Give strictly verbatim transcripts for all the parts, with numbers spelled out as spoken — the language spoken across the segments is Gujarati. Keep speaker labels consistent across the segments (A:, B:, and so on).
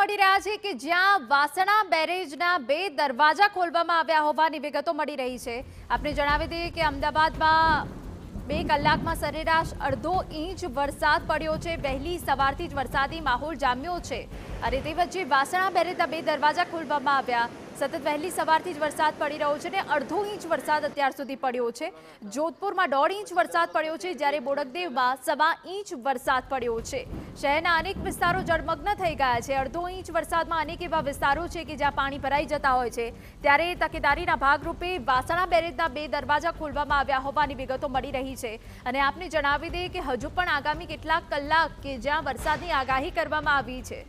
A: મળી રહ્યા છે કે જ્યાં વાસણા બેરેજના બે દરવાજા ખોલવામાં આવ્યા હોવાની વિગતો મળી રહી છે। આપણે જણાવી દઈએ કે અમદાવાદમાં બે કલાકમાં સરેરાશ અડધો ઇંચ વરસાદ પડ્યો છે। વહેલી સવારથી જ વરસાદી માહોલ જામ્યો છે અને તે વચ્ચે વાસણા બેરેજના બે દરવાજા ખોલવામાં આવ્યા। સતત વહેલી સવારથી જ વરસાદ પડી રહ્યો છે અને અડધો ઇંચ વરસાદ અત્યાર સુધી પડ્યો છે। જોધપુરમાં દોઢ ઇંચ વરસાદ પડ્યો છે, જ્યારે બોડકદેવમાં સવા ઇંચ વરસાદ પડ્યો છે। શહેરના અનેક વિસ્તારો જળમગ્ન થઈ ગયા છે। અડધો ઇંચ વરસાદમાં અનેક એવા વિસ્તારો છે કે જ્યાં પાણી ભરાઈ જતા હોય છે, ત્યારે તકેદારીના ભાગરૂપે વાસણા બેરેજના બે દરવાજા ખોલવામાં આવ્યા હોવાની વિગતો મળી રહી છે। અને આપને જણાવી દઈએ કે હજુ પણ આગામી કેટલાક કલાક કે જ્યાં વરસાદની આગાહી કરવામાં આવી છે।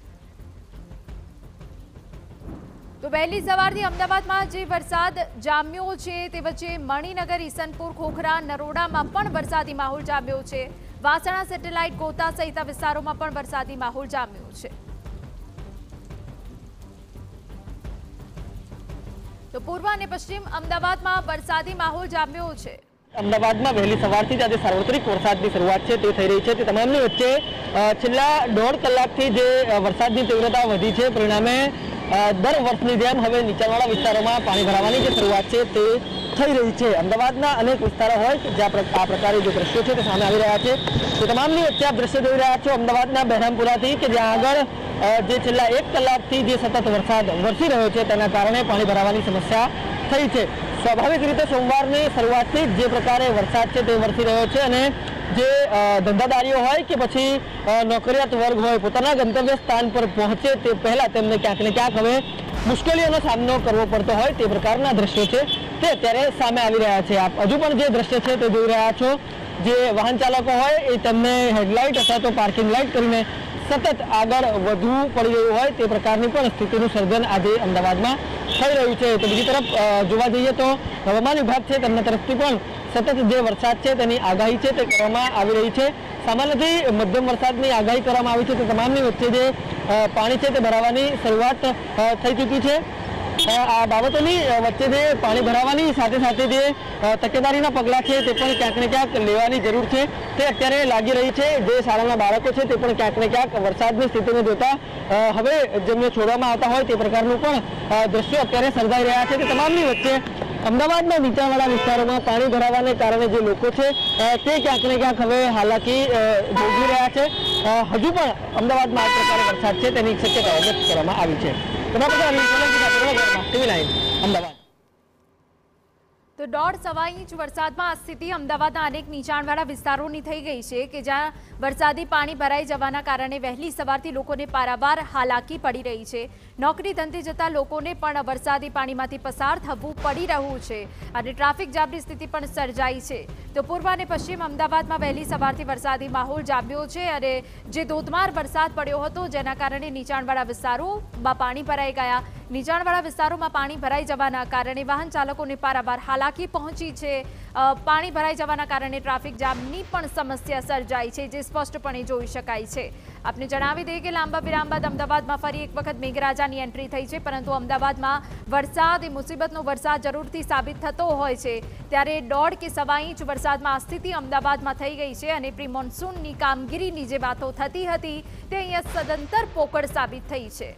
A: તો વહેલી સવારથી અમદાવાદમાં જે વરસાદ જામ્યો છે તે વચ્ચે મણિનગર, ઈસનપુર, ખોખરા, નરોડામાં પણ વરસાદી માહોલ જામ્યો છે। વાસણા, સેટેલાઇટ, ગોતા સહિતના વિસ્તારોમાં પણ વરસાદી માહોલ જામ્યો છે। તો પૂર્વ અને પશ્ચિમ અમદાવાદમાં વરસાદી માહોલ જામ્યો છે।
B: અમદાવાદમાં વહેલી સવારથી જ આજે સાર્વત્રિક વરસાદની શરૂઆત છે તે થઈ રહી છે। તે તમામની વચ્ચે છેલ્લા દોઢ કલાકથી જે વરસાદની તીવ્રતા વધી છે, પરિણામે દર વર્ષની જેમ હવે નીચાણવાળા વિસ્તારોમાં પાણી ભરાવાની જે શરૂઆત છે તે થઈ રહી છે। અમદાવાદના અનેક વિસ્તારો હોય જ્યાં આ પ્રકારે જે દ્રશ્યો છે તે સામે આવી રહ્યા છે। તો તમામની વચ્ચે આપ દ્રશ્ય જોઈ રહ્યા છો અમદાવાદના બહેરામપુરાથી, કે જ્યાં આગળ જે છેલ્લા એક કલાકથી જે સતત વરસાદ વરસી રહ્યો છે તેના કારણે પાણી ભરાવાની સમસ્યા થઈ છે। સ્વાભાવિક રીતે સોમવારની શરૂઆતથી જે પ્રકારે વરસાદ છે તે વરસી રહ્યો છે અને જે ધંધાદારીઓ હોય કે પછી નોકરિયાત વર્ગ હોય, પોતાના ગંતવ્ય સ્થાન પર પહોંચે તે પહેલા તેમને ક્યાંક ને ક્યાંક હવે મુશ્કેલીઓનો સામનો કરવો પડતો હોય તે પ્રકારના દ્રશ્યો છે તે અત્યારે સામે આવી રહ્યા છે। આપ હજુ પણ જે દ્રશ્ય છે તે જોઈ રહ્યા છો। જે વાહન ચાલકો હોય એ તેમને હેડલાઇટ અથવા તો પાર્કિંગ લાઇટ કરીને સતત આગળ વધવું પડી રહ્યું હોય તે પ્રકારની પણ સ્થિતિનું સર્જન આજે અમદાવાદમાં થઈ રહ્યું છે। તો બીજી તરફ જોવા જઈએ તો હવામાન વિભાગ છે તેમના તરફથી પણ સતત જે વરસાદ છે તેની આગાહી છે તે કરવામાં આવી રહી છે। સામાન્યથી મધ્યમ વરસાદની આગાહી કરવામાં આવી છે તો તમામની વચ્ચે જે પાણી છે તે ભરાવાની શરૂઆત થઈ ચૂકી છે। આ બાબતોની વચ્ચે જે પાણી ભરાવાની સાથે સાથે જે તકેદારીના પગલાં છે તે પણ ક્યાંક ને ક્યાંક લેવાની જરૂર છે તે અત્યારે લાગી રહી છે। જે શાળાના બાળકો છે તે પણ ક્યાંક ને ક્યાંક વરસાદની સ્થિતિને જોતા હવે જેમને છોડવામાં આવતા હોય તે પ્રકારનું પણ દ્રશ્યો અત્યારે સર્જાઈ રહ્યા છે। કે તમામની વચ્ચે અમદાવાદના નીચાણવાળા વિસ્તારોમાં પાણી ભરાવાને કારણે જે લોકો છે તે ક્યાંક ને ક્યાંક હવે હાલાકી ભોગવી રહ્યા છે। હજુ પણ અમદાવાદમાં આ પ્રકારે વરસાદ છે તેની શક્યતા વ્યક્ત કરવામાં આવી છે। અમદાવાદ
A: તો દોઢ સવા ઇંચ વરસાદમાં આ સ્થિતિ અમદાવાદના અનેક નીચાણવાળા વિસ્તારોની થઈ ગઈ છે કે જ્યાં વરસાદી પાણી ભરાઈ જવાના કારણે વહેલી સવારથી લોકોને પારાવાર હાલાકી પડી રહી છે। નોકરી ધંધે જતા લોકોને પણ વરસાદી પાણીમાંથી પસાર થવું પડી રહ્યું છે અને ટ્રાફિક જામની સ્થિતિ પણ સર્જાઈ છે। તો પૂર્વ અને પશ્ચિમ અમદાવાદમાં વહેલી સવારથી વરસાદી માહોલ જામ્યો છે અને જે ધોધમાર વરસાદ પડ્યો હતો જેના કારણે નીચાણવાળા વિસ્તારોમાં પાણી ભરાઈ ગયા। નીચાણવાળા વિસ્તારોમાં પાણી ભરાઈ જવાના કારણે વાહન ચાલકોને પારાવાર હાલાકી પહોંચી છે। પાણી ભરાઈ જવાના કારણે ટ્રાફિક જામની પણ સમસ્યા સર્જાઈ છે, જે સ્પષ્ટપણે જોઈ શકાય છે। આપને જણાવી દઈએ કે લાંબા વિરામ બાદ અમદાવાદમાં ફરી એક વખત મેઘરાજાની એન્ટ્રી થઈ છે, પરંતુ અમદાવાદમાં વરસાદ એ મુસીબતનો વરસાદ જરૂરથી સાબિત થતો હોય છે। ત્યારે દોઢ કે સવા ઇંચ વરસાદમાં આ સ્થિતિ અમદાવાદમાં થઈ ગઈ છે અને પ્રી મોન્સૂનની કામગીરીની જે વાતો થતી હતી તે અહીંયા સદંતર પોકળ સાબિત થઈ છે।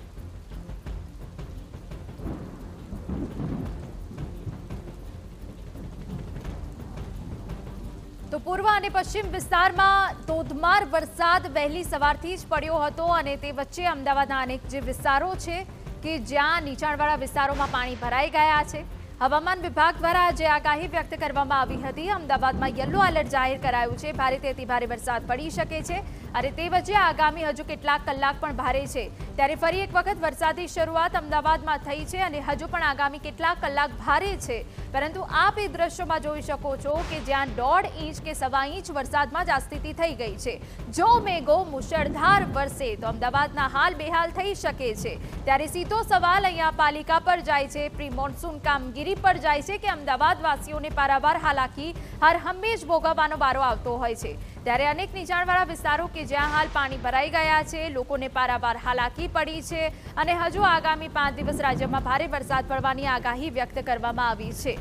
A: તો પૂર્વ અને પશ્ચિમ વિસ્તારમાં ધોધમાર વરસાદ વહેલી સવારથી જ પડ્યો હતો અને તે વચ્ચે અમદાવાદના અનેક જે વિસ્તારો છે કે જ્યાં નીચાણવાળા વિસ્તારોમાં પાણી ભરાઈ ગયા છે। હવામાન વિભાગ દ્વારા જે આગાહી વ્યક્ત કરવામાં આવી હતી, અમદાવાદમાં યલો એલર્ટ જાહેર કરાયું છે। ભારેથી અતિ ભારે વરસાદ પડી શકે છે અને તે વચ્ચે આગામી હજુ કેટલાક કલાક પણ ભારે છે। ત્યારે ફરી એક વખત વરસાદની શરૂઆત અમદાવાદમાં થઈ છે અને હજુ પણ આગામી કેટલાક કલાક ભારે છે, પરંતુ આપ એ દ્રશ્યોમાં જોઈ શકો છો કે જ્યાં દોઢ ઇંચ કે સવા ઇંચ વરસાદમાં જ આ સ્થિતિ થઈ ગઈ છે। જો મેઘો મુશળધાર વરસે તો અમદાવાદના હાલ બેહાલ થઈ શકે છે। ત્યારે સીધો સવાલ અહીંયા પાલિકા પર જાય છે, પ્રી મોન્સૂન કામગીરી પર જાય છે કે અમદાવાદ વાસીઓને પારાવાર હાલાકી હર હંમેશ ભોગવવાનો વારો આવતો હોય છે। ત્યારે અનેક નીચાણવાળા વિસ્તારો કે જ્યાં હાલ પાણી ભરાઈ ગયા છે, લોકોને પારાવાર હાલાકી પડી છે અને હજુ આગામી પાંચ દિવસ રાજ્યમાં ભારે વરસાદ પડવાની આગાહી વ્યક્ત કરવામાં આવી છે।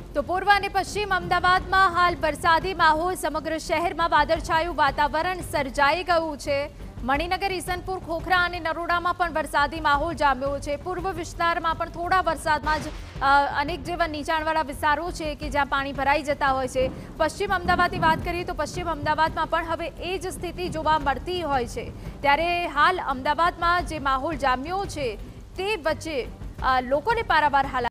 A: તો પૂર્વ અને પશ્ચિમ અમદાવાદમાં હાલ વરસાદી માહોલ, સમગ્ર શહેરમાં વાદળછાયું વાતાવરણ સર્જાઈ ગયું છે. મણિનગર, ઈસનપુર, ખોખરા અને નરોડામાં પણ વરસાદી માહોલ જામ્યો છે. પૂર્વ વિસ્તારમાં પણ થોડા વરસાદમાં જ અનેક જેવા નીચાણવાળા વિસ્તારો છે કે જ્યાં પાણી ભરાઈ જતા હોય છે. પશ્ચિમ અમદાવાદની વાત કરીએ તો પશ્ચિમ અમદાવાદમાં પણ હવે એ જ સ્થિતિ જોવા મળતી હોય છે. ત્યારે હાલ અમદાવાદમાં જે માહોલ જામ્યો છે તે વચ્ચે લોકોને પારાવાર હાલાકી